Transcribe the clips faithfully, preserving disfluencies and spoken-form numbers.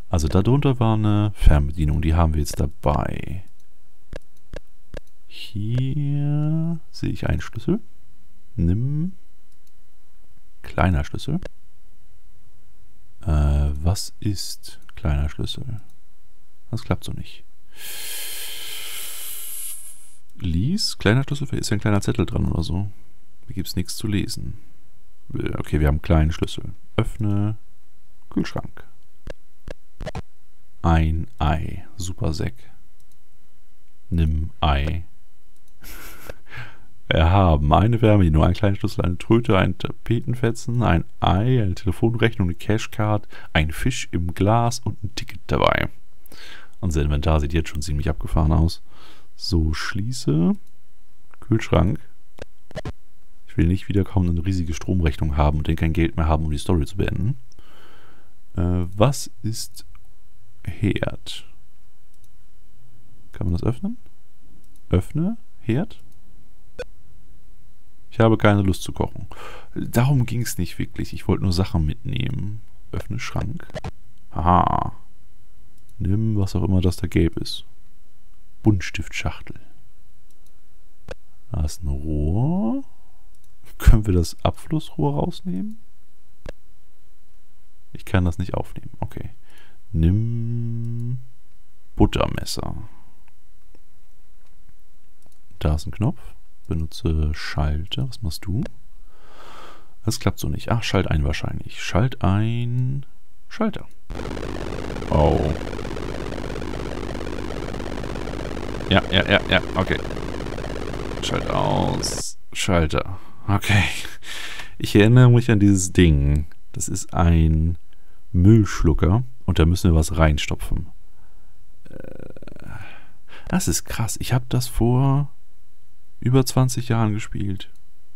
Also darunter war eine Fernbedienung, die haben wir jetzt dabei. Hier sehe ich einen Schlüssel. Nimm. Kleiner Schlüssel. Äh, was ist kleiner Schlüssel? Das klappt so nicht. Lies, kleiner Schlüssel, ist ja ein kleiner Zettel dran oder so. Hier gibt es nichts zu lesen. Okay, wir haben einen kleinen Schlüssel. Öffne Kühlschrank. Ein Ei. Super Sek. Nimm Ei. Erhaben. Eine Wärmebedienung, einen kleinen Schlüssel, eine Tröte, ein Tapetenfetzen, ein Ei, eine Telefonrechnung, eine Cashcard, ein Fisch im Glas und ein Ticket dabei. Unser Inventar sieht jetzt schon ziemlich abgefahren aus. So, schließe. Kühlschrank. Ich will nicht wieder kaum eine riesige Stromrechnung haben und dann kein Geld mehr haben, um die Story zu beenden. Äh, was ist Herd? Kann man das öffnen? Öffne Herd. Ich habe keine Lust zu kochen. Darum ging es nicht wirklich. Ich wollte nur Sachen mitnehmen. Öffne Schrank. Aha. Nimm, was auch immer das da gelb ist. Buntstiftschachtel. Da ist ein Rohr. Können wir das Abflussrohr rausnehmen? Ich kann das nicht aufnehmen. Okay. Nimm Buttermesser. Da ist ein Knopf. Benutze Schalter. Was machst du? Das klappt so nicht. Ach, Schalt ein wahrscheinlich. Schalt ein. Schalter. Oh. Ja, ja, ja, ja. Okay. Schalt aus. Schalter. Okay. Ich erinnere mich an dieses Ding. Das ist ein Müllschlucker. Und da müssen wir was reinstopfen. Das ist krass. Ich habe das vor über zwanzig Jahren gespielt.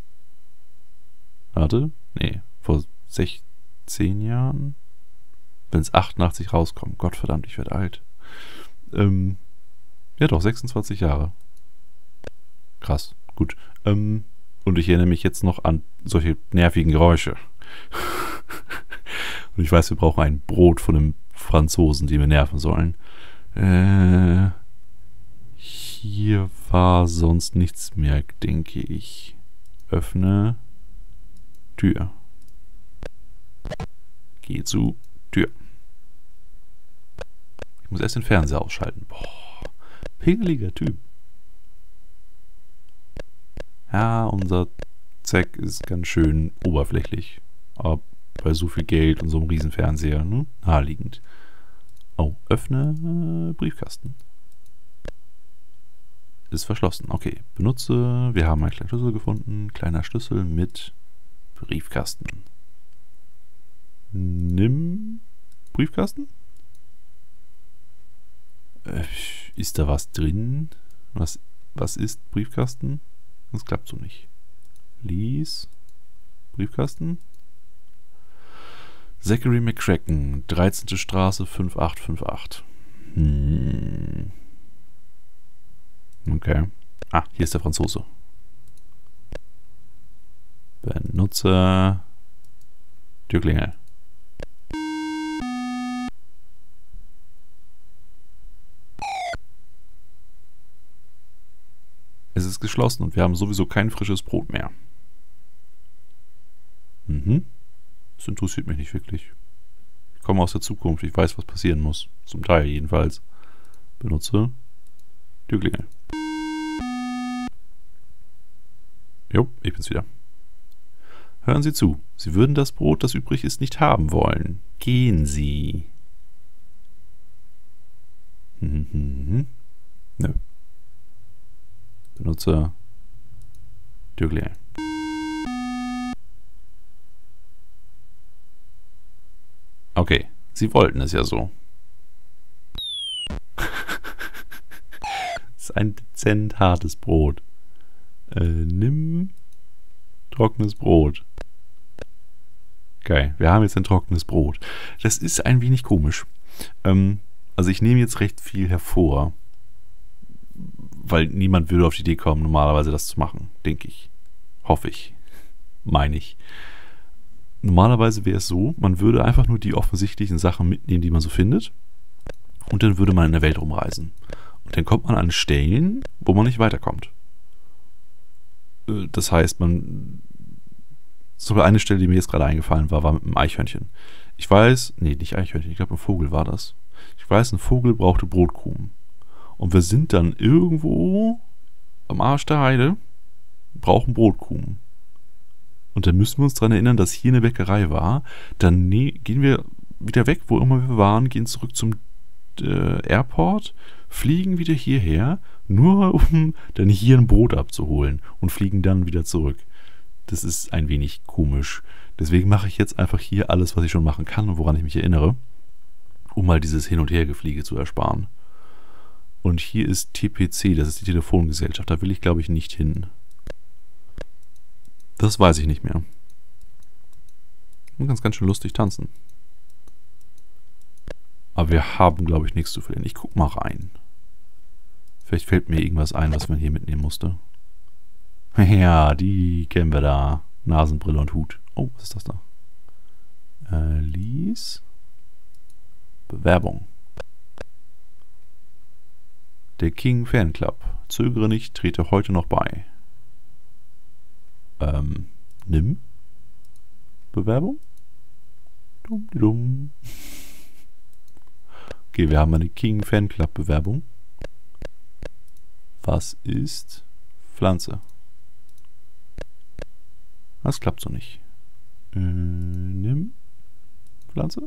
Warte. Nee, vor sechzehn Jahren. Wenn es achtundachtzig rauskommt. Gottverdammt, ich werde alt. Ähm, ja doch, sechsundzwanzig Jahre. Krass. Gut. Ähm, und ich erinnere mich jetzt noch an solche nervigen Geräusche. Und ich weiß, wir brauchen ein Brot von einem Franzosen, die wir nerven sollen. Äh, hier war sonst nichts mehr, denke ich. Öffne Tür. Geh zu Tür. Ich muss erst den Fernseher ausschalten. Boah, pingeliger Typ. Ja, unser Zack ist ganz schön oberflächlich. Aber bei so viel Geld und so einem riesen Fernseher, ne? Naheliegend. Oh, öffne äh, Briefkasten. Ist verschlossen. Okay, benutze. Wir haben einen kleinen Schlüssel gefunden. Kleiner Schlüssel mit Briefkasten. Nimm Briefkasten. Äh, ist da was drin? Was, was ist Briefkasten? Das klappt so nicht. Lies. Briefkasten. Zachary McCracken, dreizehnte Straße fünf acht fünf acht. Hm. Okay. Ah, hier ist der Franzose. Benutzer Türklingel. Es ist geschlossen und wir haben sowieso kein frisches Brot mehr. Mhm. Das interessiert mich nicht wirklich. Ich komme aus der Zukunft. Ich weiß, was passieren muss. Zum Teil jedenfalls. Benutze Türklingel. Jo, ich bin's wieder. Hören Sie zu. Sie würden das Brot, das übrig ist, nicht haben wollen. Gehen Sie. Mhm. Nö. Benutzer Türklingel. Okay, Sie wollten es ja so. Das ist ein dezent hartes Brot. Äh, nimm trockenes Brot. Okay, wir haben jetzt ein trockenes Brot. Das ist ein wenig komisch. Ähm, also ich nehme jetzt recht viel hervor, weil niemand würde auf die Idee kommen, normalerweise das zu machen, denke ich. Hoffe ich. Meine ich. Normalerweise wäre es so, man würde einfach nur die offensichtlichen Sachen mitnehmen, die man so findet. Und dann würde man in der Welt rumreisen. Und dann kommt man an Stellen, wo man nicht weiterkommt. Das heißt, man... Zum Beispiel eine Stelle, die mir jetzt gerade eingefallen war, war mit einem Eichhörnchen. Ich weiß... Nee, nicht Eichhörnchen, ich glaube ein Vogel war das. Ich weiß, ein Vogel brauchte Brotkrumen. Und wir sind dann irgendwo am Arsch der Heide, brauchen Brotkrumen. Und dann müssen wir uns daran erinnern, dass hier eine Bäckerei war. Dann ne- gehen wir wieder weg, wo immer wir waren, gehen zurück zum äh, Airport, fliegen wieder hierher, nur um dann hier ein Brot abzuholen und fliegen dann wieder zurück. Das ist ein wenig komisch. Deswegen mache ich jetzt einfach hier alles, was ich schon machen kann und woran ich mich erinnere, um mal dieses Hin- und Hergefliege zu ersparen. Und hier ist T P C, das ist die Telefongesellschaft. Da will ich, glaube ich, nicht hin. Das weiß ich nicht mehr. Man kann ganz schön lustig tanzen. Aber wir haben, glaube ich, nichts zu verlieren. Ich guck mal rein. Vielleicht fällt mir irgendwas ein, was man hier mitnehmen musste. Ja, die kennen wir da. Nasenbrille und Hut. Oh, was ist das da? Äh, Lies. Bewerbung. Der King Fanclub. Zögere nicht, trete heute noch bei. Ähm, nimm. Bewerbung? Dumm, dumm. Okay, wir haben eine King Fanclub Bewerbung. Was ist Pflanze? Das klappt so nicht. Äh, nimm Pflanze?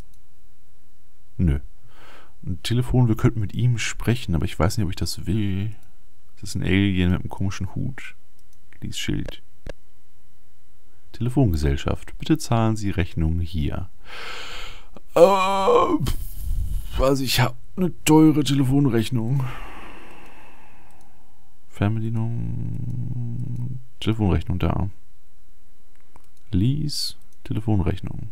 Nö. Ein Telefon, wir könnten mit ihm sprechen, aber ich weiß nicht, ob ich das will. Das ist ein Alien mit einem komischen Hut. Lies Schild. Telefongesellschaft. Bitte zahlen Sie Rechnung hier. Äh, also ich habe eine teure Telefonrechnung. Fernbedienung. Telefonrechnung da. Lies. Telefonrechnung.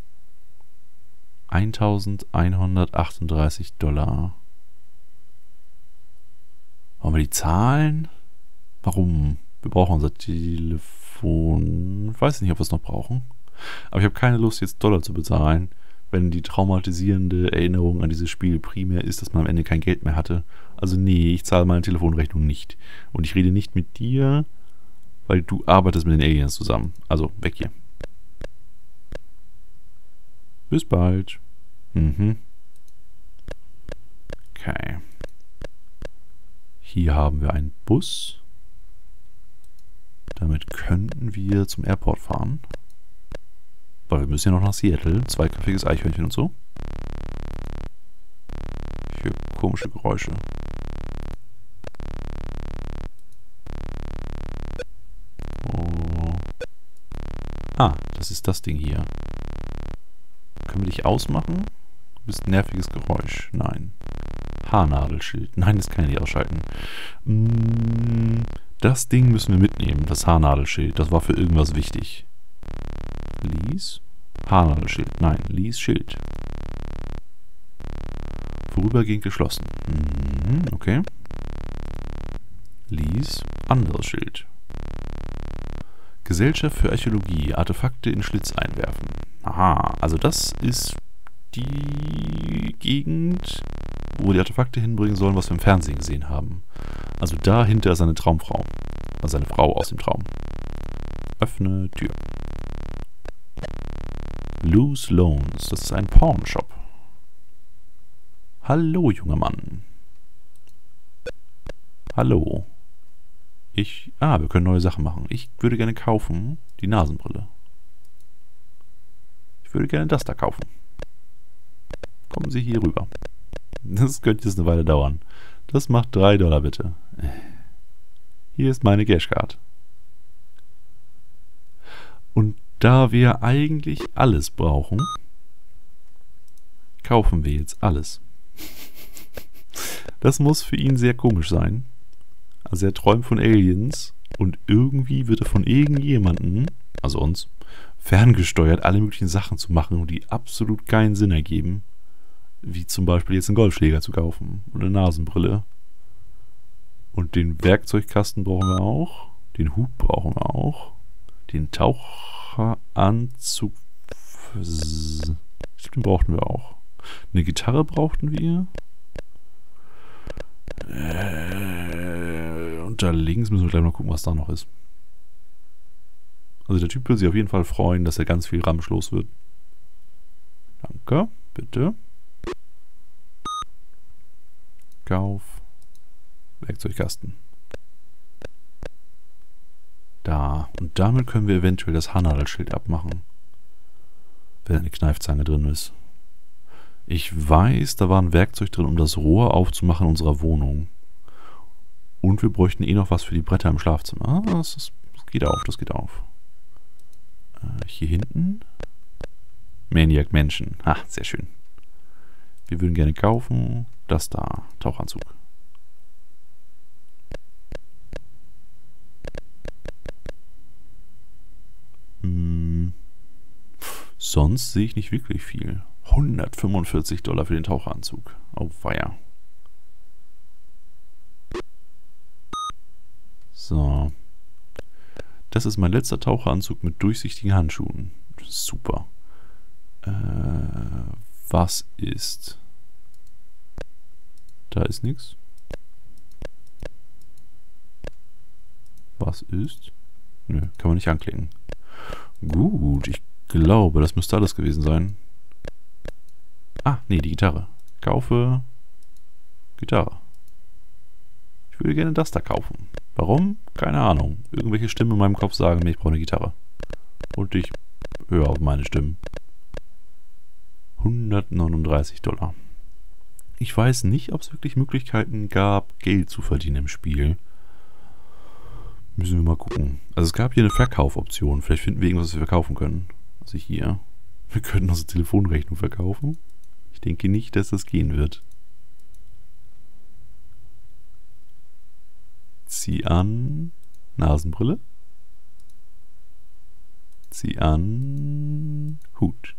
eintausendeinhundertachtunddreißig Dollar. Wollen wir die zahlen? Warum? Wir brauchen unser Telefon. Ich weiß nicht, ob wir es noch brauchen. Aber ich habe keine Lust, jetzt Dollar zu bezahlen, wenn die traumatisierende Erinnerung an dieses Spiel primär ist, dass man am Ende kein Geld mehr hatte. Also nee, ich zahle meine Telefonrechnung nicht. Und ich rede nicht mit dir, weil du arbeitest mit den Aliens zusammen. Also weg hier. Bis bald. Mhm. Okay. Hier haben wir einen Bus. Damit könnten wir zum Airport fahren. Weil wir müssen ja noch nach Seattle. Zweiköpfiges Eichhörnchen und so. Hier komische Geräusche. Oh. Ah, das ist das Ding hier. Können wir dich ausmachen? Du bist ein nerviges Geräusch. Nein. Haarnadelschild. Nein, das kann ich nicht ausschalten. Das Ding müssen wir mitnehmen. Das Haarnadelschild. Das war für irgendwas wichtig. Lies? Haarnadelschild. Nein, Lies Schild. Vorübergehend geschlossen. Mhm, okay. Lies anderes Schild. Gesellschaft für Archäologie. Artefakte in Schlitz einwerfen. Aha, also das ist die Gegend, wo wir die Artefakte hinbringen sollen, was wir im Fernsehen gesehen haben. Also dahinter ist seine Traumfrau. Also seine Frau aus dem Traum. Öffne Tür. Loose Loans. Das ist ein Pawnshop. Hallo, junger Mann. Hallo. Ich... Ah, wir können neue Sachen machen. Ich würde gerne kaufen die Nasenbrille. Ich würde gerne das da kaufen. Kommen Sie hier rüber. Das könnte jetzt eine Weile dauern. Das macht drei Dollar bitte. Hier ist meine Cashcard. Und da wir eigentlich alles brauchen, kaufen wir jetzt alles. Das muss für ihn sehr komisch sein. Also er träumt von Aliens und irgendwie wird er von irgendjemandem, also uns, ferngesteuert, alle möglichen Sachen zu machen, die absolut keinen Sinn ergeben. Wie zum Beispiel jetzt einen Golfschläger zu kaufen oder eine Nasenbrille. Und den Werkzeugkasten brauchen wir auch. Den Hut brauchen wir auch. Den Tauch... Taucheranzug. Den brauchten wir auch. Eine Gitarre brauchten wir. Äh, und da links müssen wir gleich mal gucken, was da noch ist. Also der Typ will sich auf jeden Fall freuen, dass er ganz viel Ramsch los wird. Danke, bitte. Kauf. Werkzeugkasten. Da. Und damit können wir eventuell das Haarnadelschild abmachen. Wenn eine Kneifzange drin ist. Ich weiß, da war ein Werkzeug drin, um das Rohr aufzumachen in unserer Wohnung. Und wir bräuchten eh noch was für die Bretter im Schlafzimmer. Ah, das, ist, das geht auf, das geht auf. Äh, hier hinten. Maniac Mansion. Ha, sehr schön. Wir würden gerne kaufen. Das da. Tauchanzug. Hm. Sonst sehe ich nicht wirklich viel. hundertfünfundvierzig Dollar für den Taucheranzug. Oh, weia. So. Das ist mein letzter Taucheranzug mit durchsichtigen Handschuhen. Super. Äh, was ist? Da ist nichts. Was ist? Nö, kann man nicht anklicken. Gut, ich glaube, das müsste alles gewesen sein. Ah, nee, die Gitarre. Kaufe Gitarre. Ich würde gerne das da kaufen. Warum? Keine Ahnung. Irgendwelche Stimmen in meinem Kopf sagen mir, ich brauche eine Gitarre. Und ich höre auf meine Stimmen. hundertneununddreißig Dollar. Ich weiß nicht, ob es wirklich Möglichkeiten gab, Geld zu verdienen im Spiel. Müssen wir mal gucken. Also es gab hier eine Verkaufoption. Vielleicht finden wir irgendwas, was wir verkaufen können. Also hier. Wir könnten unsere Telefonrechnung verkaufen. Ich denke nicht, dass das gehen wird. Zieh an Nasenbrille. Zieh an Hut.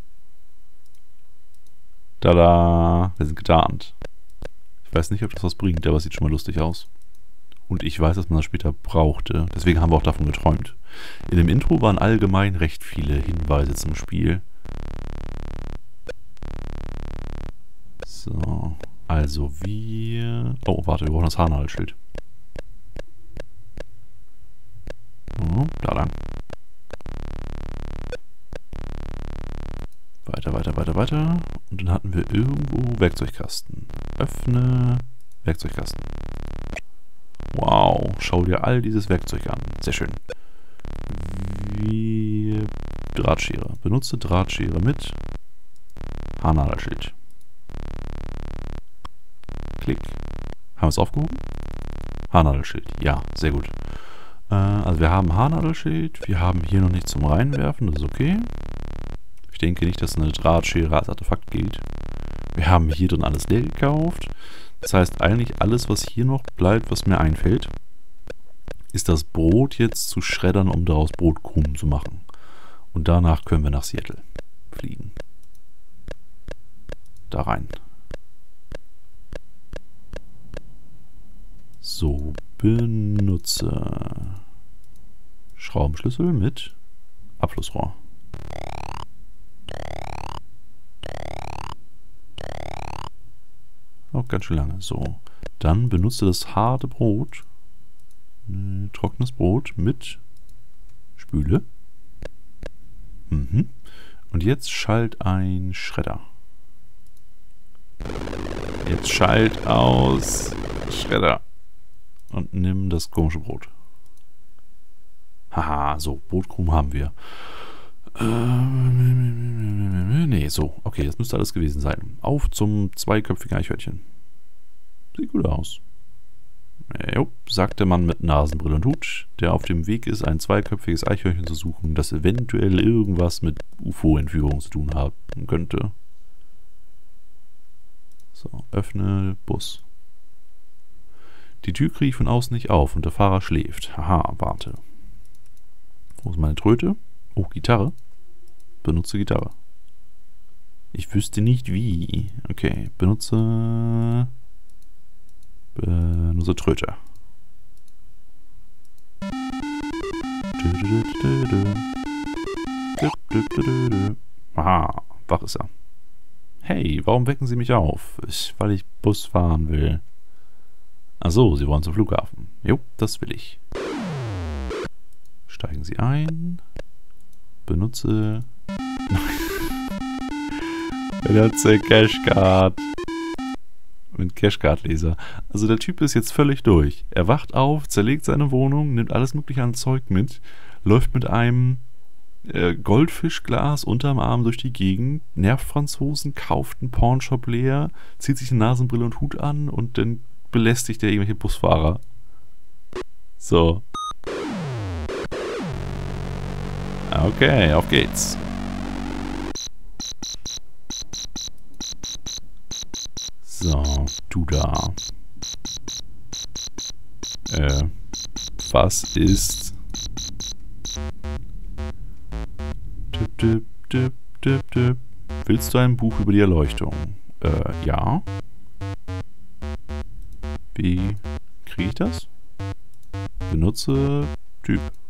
Tada! Wir sind getarnt. Ich weiß nicht, ob das was bringt, aber es sieht schon mal lustig aus. Und ich weiß, dass man das später brauchte. Deswegen haben wir auch davon geträumt. In dem Intro waren allgemein recht viele Hinweise zum Spiel. So, also wir... Oh, warte, wir brauchen das Haarnadelschild. Oh, da lang. Weiter, weiter, weiter, weiter. Und dann hatten wir irgendwo Werkzeugkasten. Öffne Werkzeugkasten. Wow, schau dir all dieses Werkzeug an. Sehr schön. Wie Drahtschere. Benutze Drahtschere mit Haarnadelschild. Klick. Haben wir es aufgehoben? Haarnadelschild. Ja, sehr gut. Äh, also wir haben Haarnadelschild. Wir haben hier noch nichts zum Reinwerfen. Das ist okay. Ich denke nicht, dass eine Drahtschere als Artefakt gilt. Wir haben hier drin alles leer gekauft. Das heißt, eigentlich alles, was hier noch bleibt, was mir einfällt, ist das Brot jetzt zu schreddern, um daraus Brotkrumen zu machen. Und danach können wir nach Seattle fliegen. Da rein. So, benutze Schraubenschlüssel mit Abflussrohr. Auch ganz schön lange. So, dann benutze das harte Brot, äh, trockenes Brot mit Spüle. Mhm. Und jetzt schalt ein Schredder. Jetzt schalt aus Schredder. Und nimm das komische Brot. Haha, so, Brotkrumen haben wir. Ähm, nee, so, okay, das müsste alles gewesen sein. Auf zum zweiköpfigen Eichhörnchen. Sieht gut aus. Jo, sagt der Mann mit Nasenbrille und Hut, der auf dem Weg ist, ein zweiköpfiges Eichhörnchen zu suchen, das eventuell irgendwas mit U F O-Entführung zu tun haben könnte. So, öffne Bus. Die Tür kriege ich von außen nicht auf und der Fahrer schläft. Haha, warte. Wo ist meine Tröte? Oh, Gitarre. Benutze Gitarre. Ich wüsste nicht wie. Okay, benutze... Benutze Tröte. Aha, wach ist er. Hey, warum wecken Sie mich auf? Ich, weil ich Bus fahren will. Ach so, Sie wollen zum Flughafen. Jo, das will ich. Steigen Sie ein. Benutze... Benutze Cashcard. Mit Cashcard-Leser. Also der Typ ist jetzt völlig durch. Er wacht auf, zerlegt seine Wohnung, nimmt alles mögliche an Zeug mit, läuft mit einem äh, Goldfischglas unterm Arm durch die Gegend, nervt Franzosen, kauft einen Pornshop leer, zieht sich eine Nasenbrille und Hut an und dann belästigt er irgendwelche Busfahrer. So. Okay, auf geht's. So, du da. Äh, was ist... Tipp, tipp, tipp, tipp, tipp. Willst du ein Buch über die Erleuchtung? Äh, ja. Wie kriege ich das? Benutze Typ.